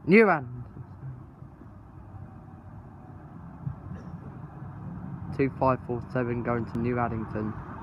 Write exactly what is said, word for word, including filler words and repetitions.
New Addington. two five four seven going to New Addington.